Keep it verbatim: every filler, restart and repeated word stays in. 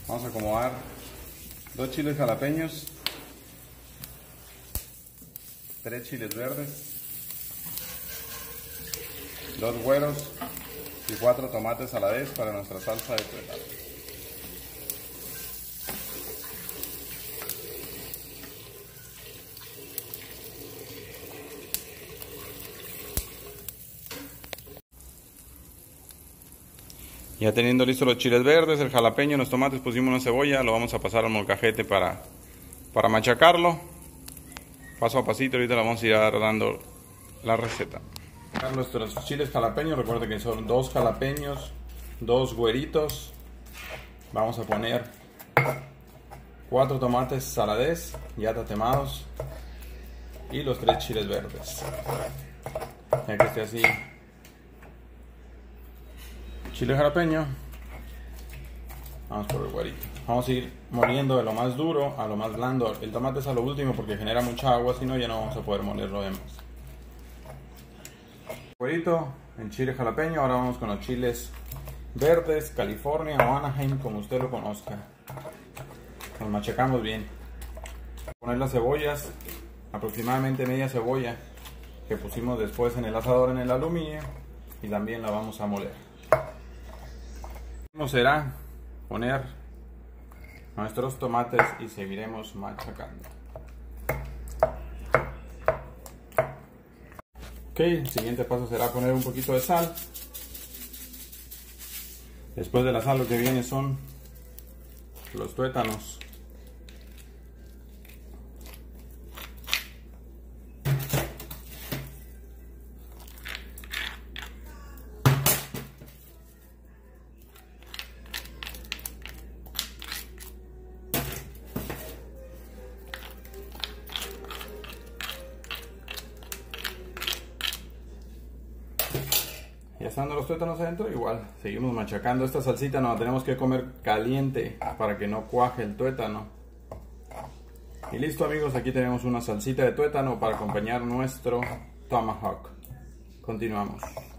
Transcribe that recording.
Vamos a acomodar dos chiles jalapeños, tres chiles verdes, dos güeros y cuatro tomates a la vez para nuestra salsa de tuétano. Ya teniendo listos los chiles verdes, el jalapeño, los tomates, pusimos una cebolla, lo vamos a pasar al molcajete para, para machacarlo. Paso a pasito, ahorita le vamos a ir dando la receta. Nuestros chiles jalapeños, recuerden que son dos jalapeños, dos güeritos. Vamos a poner cuatro tomates saladez ya tatemados y los tres chiles verdes. Ya que esté así. Chile jalapeño, vamos por el güerito. Vamos a ir moliendo de lo más duro a lo más blando. El tomate es a lo último porque genera mucha agua, si no ya no vamos a poder moler lo demás. Güerito, el chile jalapeño. Ahora vamos con los chiles verdes, California o Anaheim, como usted lo conozca. Los machacamos bien. Poner las cebollas, aproximadamente media cebolla que pusimos después en el asador en el aluminio, y también la vamos a moler. Será poner nuestros tomates y seguiremos machacando. Ok, el siguiente paso será poner un poquito de sal. Después de la sal lo que viene son los tuétanos. Ya estando los tuétanos adentro, igual seguimos machacando. Esta salsita nos la tenemos que comer caliente para que no cuaje el tuétano. Y listo, amigos, aquí tenemos una salsita de tuétano para acompañar nuestro tomahawk. Continuamos.